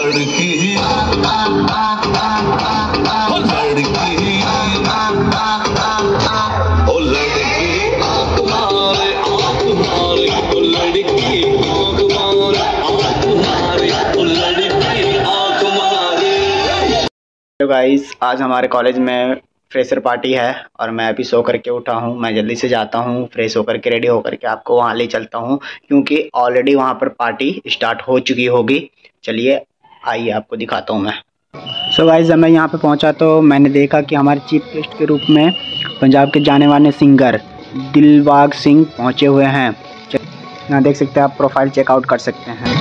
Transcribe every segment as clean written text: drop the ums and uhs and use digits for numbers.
लड़की ओ लड़की ओ लड़की आँख मारे ओ लड़की आँख मारे ओ लड़की आँख मारे। तो गाइस आज हमारे कॉलेज में फ्रेशर पार्टी है और मैं अभी सो करके उठा हूँ। मैं जल्दी से जाता हूँ, फ्रेश होकर के रेडी होकर के आपको वहाँ ले चलता हूँ, क्योंकि ऑलरेडी वहाँ पर पार्टी स्टार्ट हो चुकी होगी। चलिए आइए आपको दिखाता हूँ मैं। सो गाइस जब मैं यहाँ पे पहुँचा तो मैंने देखा कि हमारे चीफ गेस्ट के रूप में पंजाब के जाने माने सिंगर दिलबाग सिंह पहुँचे हुए हैं। यहाँ देख सकते हैं आप, प्रोफाइल चेकआउट कर सकते हैं।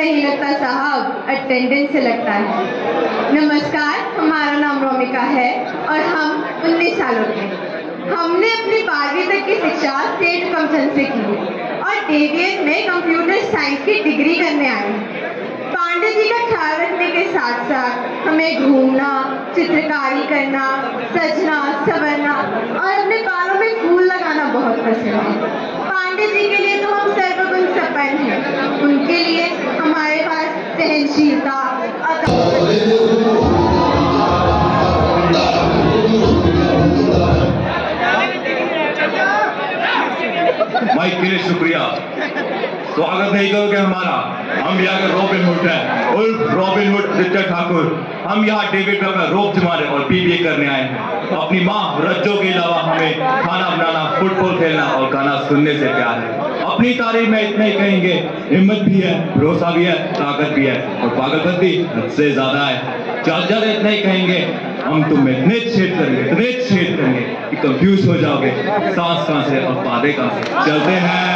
नहीं लगता साहब, अटेंडेंस से लगता है। नमस्कार, हमारा नाम रोमिका है और हम 19 सालों के हैं। हमने अपनी 12वीं तक की शिक्षा सेठ कमचंद से की और DBA में कंप्यूटर साइंस की डिग्री करने आए हैं। पांडे जी का ख्याल रखने के साथ साथ हमें घूमना, चित्रकारी करना, सजना, संवरना और अपने बालों में फूल लगाना बहुत पसंद है। पांडे जी के लिए तो हम सर्वगुण संपन्न हैं, उनके लिए हमारे पास सहनशीलता, माइक के लिए शुक्रिया। स्वागत नहीं करोगे हमारा? हम यहाँ के रॉबिन हुड हैं, उर्फ रॉबिन हुड रिचर्ड ठाकुर। हम यहाँ डेविड का रोप जमाने और BBA करने आए हैं। अपनी माँ रज्जो के अलावा हमें खाना बनाना, फुटबॉल खेलना और गाना सुनने से प्यार है। अपनी तारीफ में इतना ही कहेंगे, हिम्मत भी है, भरोसा भी है, ताकत भी है और पागलपंती से ज्यादा है। ज्यादा इतना ही कहेंगे, हम तुम्हें इतने छेद करेंगे कि कंफ्यूज हो जाओगे, सांस कहां से और पादे कहां से। चलते हैं।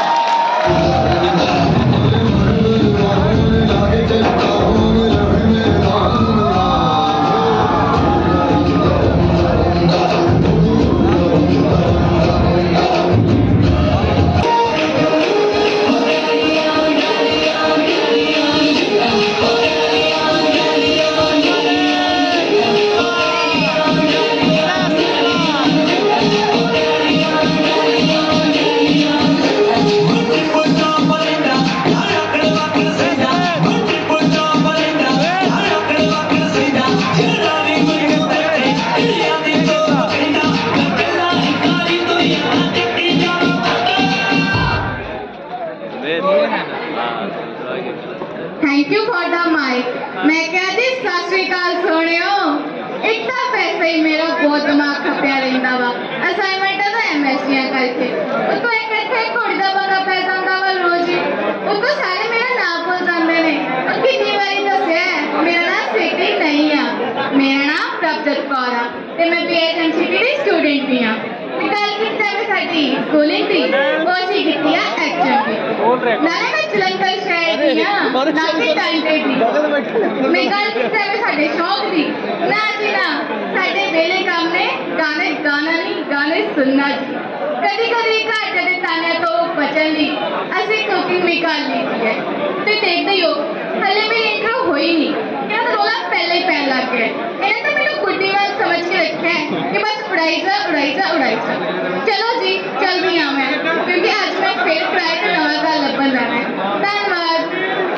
Thank you for the mike. मैं कहती सत श्री अकाल सोनियो। एक तो पैसे ही मेरा बहुत दिमाग खपिया रहिंदा वा असाइनमेंट तो MSc करके तो एक इत्थे घुड़दा बंदा पै जांदा वा रोज ही तो सारे मेरा नाम भुल जांदे ने और कितनी बारी दस्सिया मेरा नाम स्वीटी नहीं आ, मेरा नाम प्रभजोत कौर आ ते मैं BHMCT दी स्टूडेंट भी हां। गल कीते मैं साडी स्कूलिंग दी वो सी कीती आ HMP नाले मैं जलंधर शहर दी हां नाले टाइम ते दी मैं गल कीते मैं साडे शौक दी ना जी ना साडे वेले काम ने गाना नहीं गाने सुनना जी। कभी कभी घर कदे ताने तो बचन दी असि कुकिंग भी कर ली है ते देखदे ही हो हले मेरी इंट्रो होई नहीं क्या तो रोला पहले ही पैन लग गया। इन्हें तो मैंने गुड्डी वाल समझ के रखा है कि बस उड़ाई जा। चलो जी चल भी आ मैं क्योंकि आज मैं फिर ट्राई का नवा साल लपन जाना है। धन्यवाद।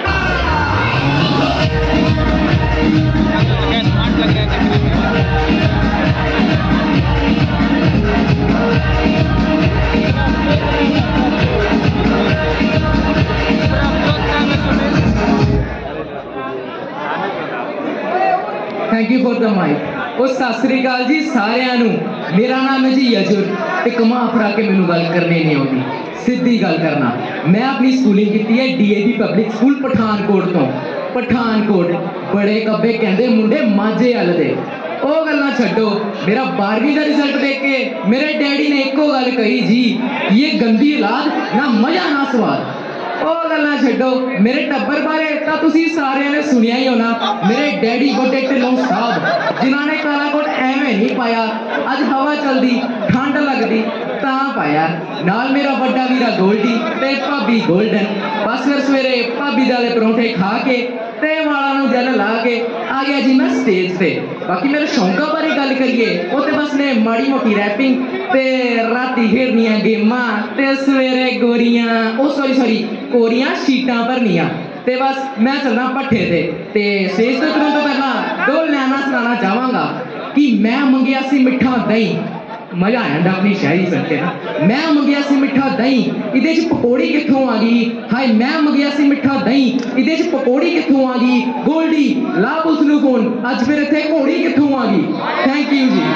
Thank you for the mike. सत श्री अकाल जी सारिਆਂ ਨੂੰ। मेरा नाम है जी यजुर ते घुमा फिरा के मैनू गल करनी नहीं आती, सीधी गल करना। मैं अपनी स्कूलिंग की है DAV पब्लिक स्कूल पठानकोट तो। पठानकोट बड़े कब्बे कहते मुंडे माझे हल दे ओ गल्लां छड्डो। मेरा 12वीं का रिजल्ट देख के मेरे डैडी ने एको गल कही जी, ये गंदी औलाद ना मजा ना स्वाद। ओ गल्लां छड्डो मेरे टब्बर बारे तो तुसी सारिਆਂ ने सुनिया ही होना। मेरे डैडी गोटे ढिल्लों साहब जिन्होंने काला कोट एवें नहीं पाया, अज हवा चलती ठंड लगती ता पाया। नाल मेरा बड़ा वीरा गोल्डी ते भाभी गोल्डन। बस फिर सवेरे भाभी दाले परौंठे खा के ते वाला नूं जल ला के आ गया जी मैं स्टेज पे। बाकी मेरे शौकों बारे गल करिए वो तो बस ने माड़ी मोटी रैपिंग ते राती खेलनियां गेमां ते सवेरे गोरियां ओ सॉरी कोरियां शीटां भरनियां ते बस मैं चलना भट्ठे ते स्टेज ते तुरंत पहला दो लाइनां सुनाना चाहांगा कि मैं मंगिया सी मिठा दही। मजा आ जाता अपनी शायरी सुन के ना। मैं मंगिया सी मिठा दही इहदे च पकौड़ी कित्थों आ गई। हाय मैं मंगिया सी मिठा दही इहदे च पकौड़ी कित्थों आ गई। गोल्डी ला उस नूं फोन अज फिर इत्थे घोड़ी कित्थों आ गई। थैंक यू जी।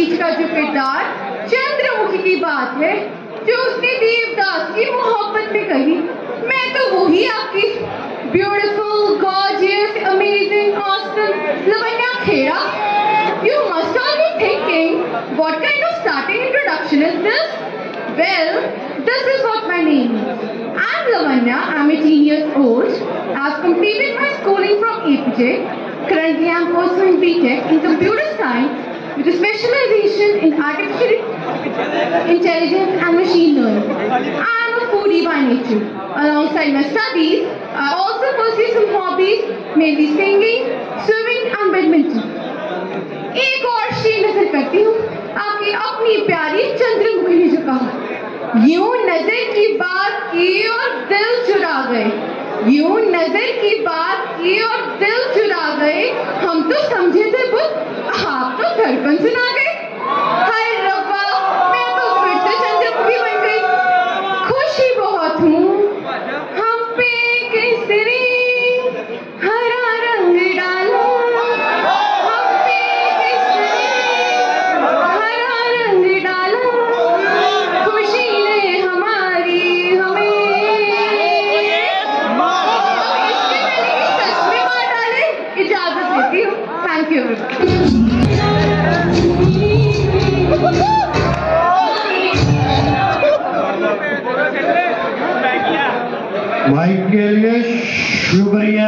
बीच का जो किरदार चंद्रमुखी की बात है जो उसने देवदास की मोहब्बत में कही, मैं तो वही आपकी beautiful, gorgeous, amazing, awesome Lavanya Khera. You must all be thinking, what kind of starting introduction is this? Well, this is what my name is. I'm Lavanya. I'm 18 years old. I've completed my schooling from APJ. Currently, I'm pursuing BTech in computer science with a specialization in artificial intelligence and machine learning. I'm a foodie by nature. Alongside my studies, I also pursue some hobbies, mainly singing, swimming, and badminton. एक और शेर नजर करती हूँ आपकी अपनी प्यारी चंद्रमुखी ने जो कहा, यूं नजर की बात की और दिल चुरा गए, यूं नजर की बात की और दिल चुरा गए, हम तो समझे थे बुत, आप तो धड़कन सुना गए। हाय रब्बा, मैं तो फिर से चंद्रमुखी बन गई। खुशी बहुत हूँ, हम पे केसरी हरा रंग डालो, माइक के लिए शुक्रिया।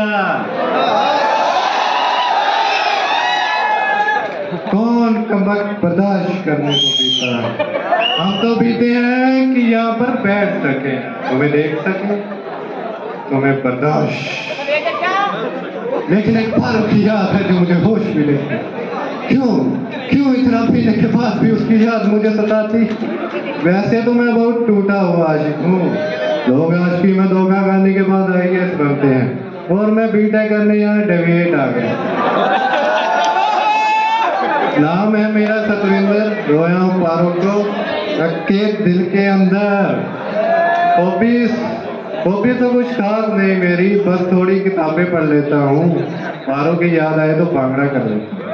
कौन कमबख्त बर्दाश्त करने को पीता है? हम तो पीते हैं कि यहाँ पर बैठ सके, तुम्हें देख सके, तुम्हें बर्दाश्त। लेकिन एक बार की याद है जो मुझे होश मिले। क्यों इतना पीने के बाद भी उसकी याद मुझे सताती? वैसे तो मैं बहुत टूटा हुआ आशिक हूँ। लोग आशिकी में धोखा खाने के बाद IAS बनते हैं और मैं बीटेक करने यहाँ डेविएट आ गया। नाम है मेरा सतविंदर, रोया हूँ पारो को रखे दिल के अंदर। हॉबी तो कुछ खास नहीं मेरी, बस थोड़ी किताबें पढ़ लेता हूँ। पारो की याद आए तो भांगड़ा कर लेता हूँ।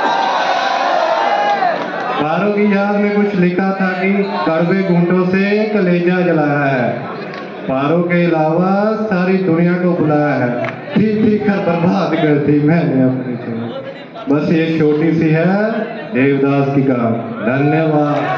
पारो की याद में कुछ लिखा था कि कड़वे घूंटों से कलेजा जलाया है, पारो के अलावा सारी दुनिया को बुलाया है, पी कर बर्बाद कर दी मैंने अपनी जिंदगी। बस ये छोटी सी है देवदास की कहानी। धन्यवाद।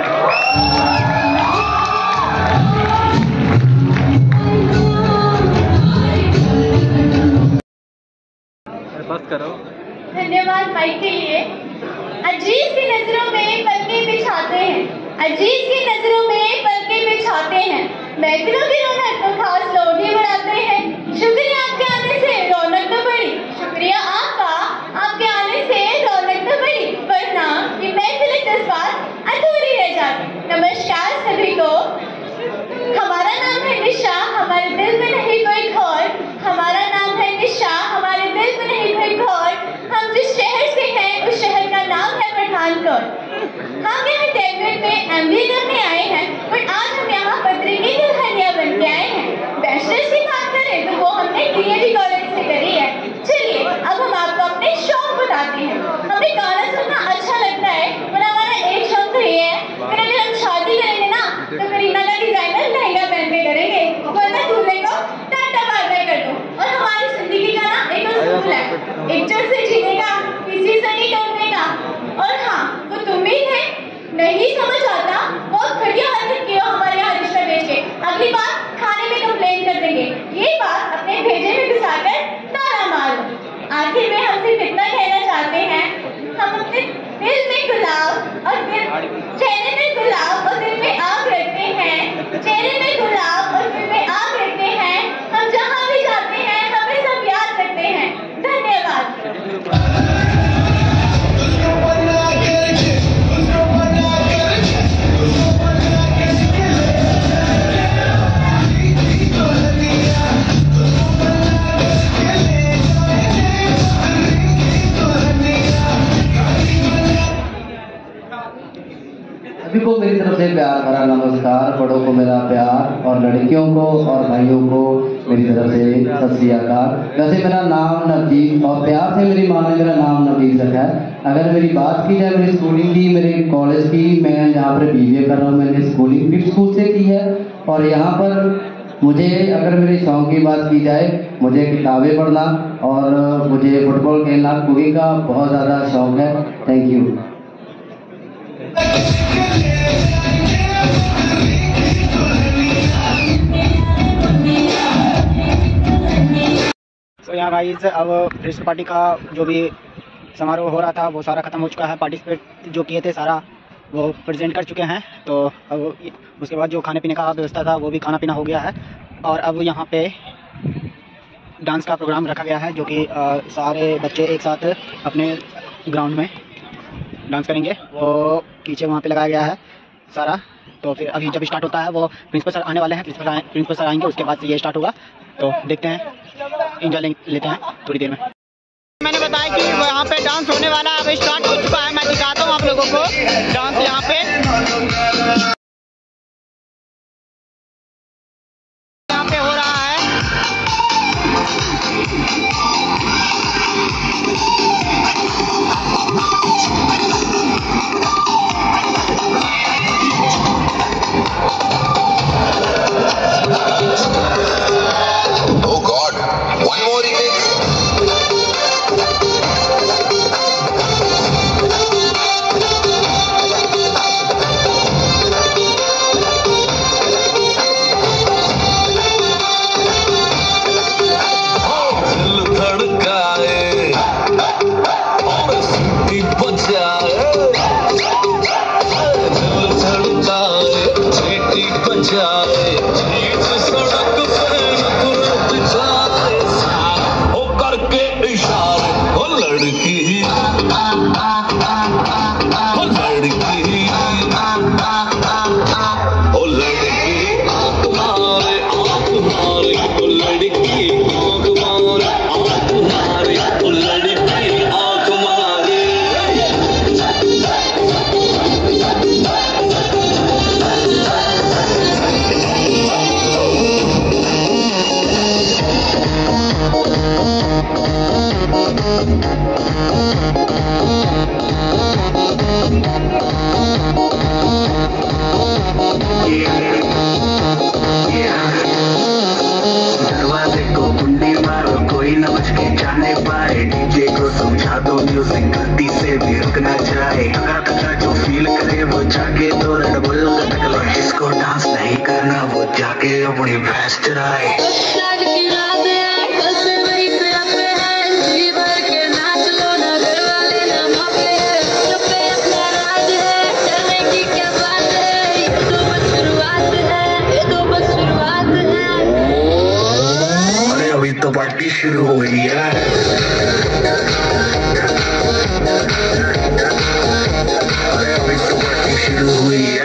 धन्यवाद माइक के लिए। अजीज की नजरों में पलके बिछाते हैं, अजीज की नजरों में पलके बिछाते हैं, महफिलों की रौनक तो खास लोग ही बढ़ाते हैं। शुक्रिया आपके आने से रौनक तो बढ़ी, शुक्रिया आपके आने से रौनक तो बढ़ी, वरना ये महफिल जज्बात अधूरी रह जाती। नमस्कार सभी को। हमारा नाम है निशा, हमारे दिल में नहीं कोई घोर, हमारा नाम है निशा, हमारे दिल में नहीं कोई घोर। हम जिस शहर से हैं उस शहर का नाम है पठानकोट। हम यहाँ डेविड में MBA करने आए हैं, पर आज हम यहाँ पत्री की दुल्हनिया बन के आए हैं। बैचलर्स की बात करें तो वो हमने DAV कॉलेज से करी है। चलिए अब हम आपको अपने शौक बताते हैं। हमें गाना सुनना अच्छा लगता है और हमारा एक शौक तो ये है कि अगर हम शादी करेंगे ना तो करीना का डिजाइनर लहंगा पहन के करेंगे, वरना दूल्हे को टाटा बाय बाय कर दो। और हमारी जिंदगी का ना एक उसूल है, इज्जत से जीने का, किसी से नहीं टूटने का। और हाँ, वो तुम भी थे, नहीं समझ आता, बहुत घटिया हरकत की हो हमारे यहाँ रिश्ता बेच के, अगली बार खाने में कंप्लेन कर देंगे। ये बात अपने भेजे में घुसाकर ताला मार दो। आखिर में हम सिर्फ इतना कहना चाहते हैं, हम अपने दिल में गुलाब और चेहरे में गुलाब और दिल में आग रखते हैं, चेहरे में गुलाब और दिल में आग रखते हैं। हम जहाँ भी जाते हैं हमें सब याद रखते हैं। धन्यवाद। सभी को मेरी तरफ से प्यार भरा नमस्कार। बड़ों को मेरा प्यार और लड़कियों को और भाइयों को मेरी तरफ से सत श्री अकाल। वैसे मेरा नाम नवदीप और प्यार से मेरी माँ ने मेरा नाम नवदीप रखा है। अगर मेरी बात की जाए मेरी स्कूलिंग की, मेरे कॉलेज की, मैं यहाँ पर BBA कर रहा हूँ। मैंने स्कूलिंग भी स्कूल से की है और यहाँ पर मुझे अगर मेरे शौक की बात की जाए, मुझे किताबें पढ़ना और मुझे फुटबॉल खेलना, कुकिंग का बहुत ज़्यादा शौक है। Thank you. तो यहाँ गाइस अब फ्रेशर पार्टी का जो भी समारोह हो रहा था वो सारा ख़त्म हो चुका है। पार्टिसिपेट जो किए थे सारा वो प्रेजेंट कर चुके हैं। तो अब उसके बाद जो खाने पीने का व्यवस्था था वो भी खाना पीना हो गया है और अब यहाँ पे डांस का प्रोग्राम रखा गया है जो कि सारे बच्चे एक साथ अपने ग्राउंड में डांस करेंगे। वो पीछे वहाँ पे लगाया गया है सारा। तो फिर अभी जब स्टार्ट होता है वो प्रिंसिपल सर आने वाले हैं, प्रिंसिपल सर आएंगे, उसके बाद से ये स्टार्ट होगा। तो देखते हैं, एंजॉय लेते हैं थोड़ी देर में। मैंने बताया कि यहाँ पे डांस होने वाला है, अब स्टार्ट हो चुका है। मैं दिखाता हूँ आप लोगों को डांस यहाँ पे हो रहा है। Oh God, one more remix. दिल धड़काए और सीटी बजाए, दिल धड़काए सीटी बजाए, बीच सड़क पे तुरंत जाए ओ करके इशारे। ओ लड़की ओ लड़की ओ लड़की आँख मारे ओ लड़की आँख मारे, आँख मारे ओ लड़की आँख मारे। दरवाजे को कुंडी मारो, कोई न बच के जाने पाए। डीजे को समझा दो म्यूजिक गलती से भी रुक ना जाए। अगर जो फील करे वो जाके तो डबल टकले, जिसको डांस नहीं करना वो जाके अपनी भैंस चराए। अभी तो पार्टी शुरू हुई है। अभी तो पार्टी शुरू हुई है।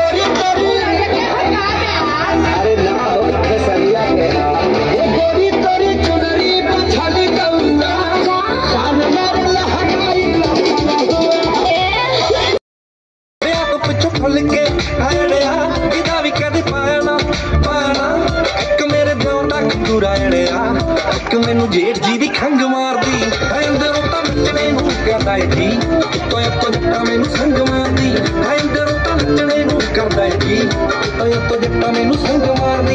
Corito ਕਰਦਾ ਏ ਜੀ ਤੋਏ ਤੋਂ ਜੱਟਾ ਮੈਨੂੰ ਸੰਗ ਮਾਰਦੀ ਐਂ ਡਰੋ ਤਾਂ ਨੱਚਣੇ ਨੂੰ ਕਰਦਾ ਏ ਜੀ ਤੋਏ ਤੋਂ ਜੱਟਾ ਮੈਨੂੰ ਸੰਗ ਮਾਰਦੀ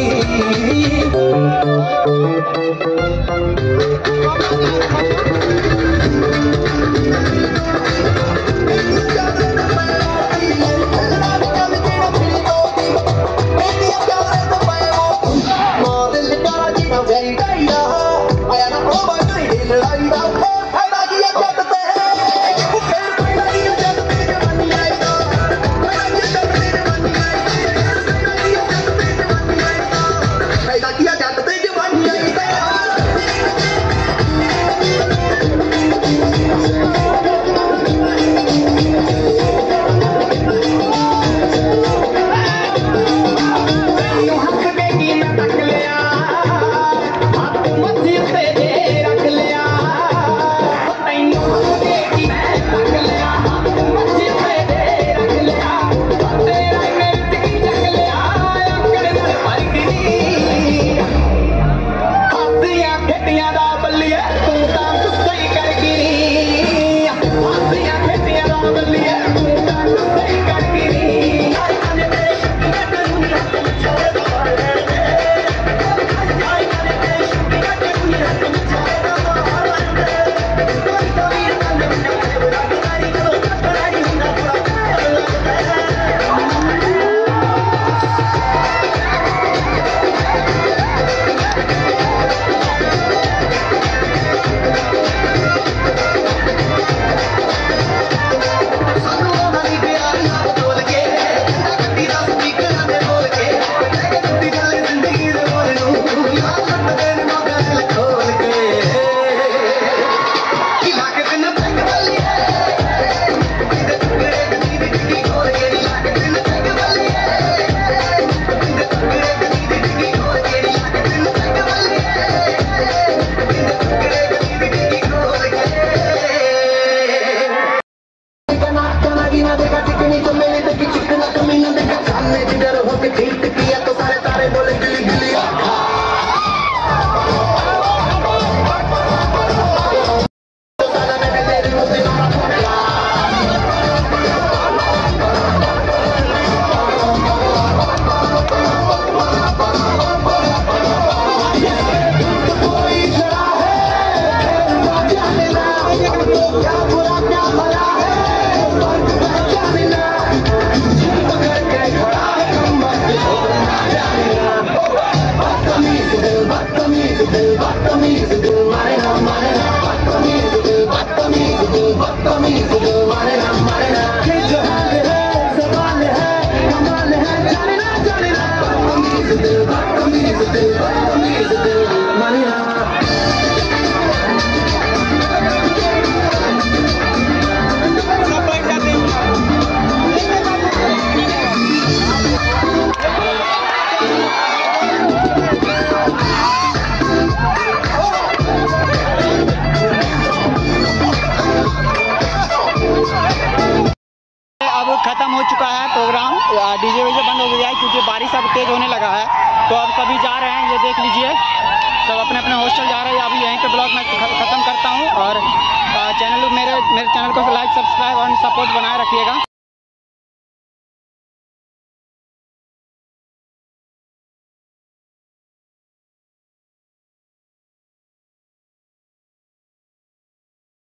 खत्म हो चुका है प्रोग्राम, डीजे वीजे बंद हो गया है क्योंकि बारिश अब तेज होने लगा है। तो अब सभी जा रहे हैं, ये देख लीजिए सब अपने अपने हॉस्टल जा रहे हैं। अभी यहीं पे ब्लॉग मैं ख़त्म करता हूँ और मेरे चैनल को लाइक सब्सक्राइब और सपोर्ट बनाए रखिएगा।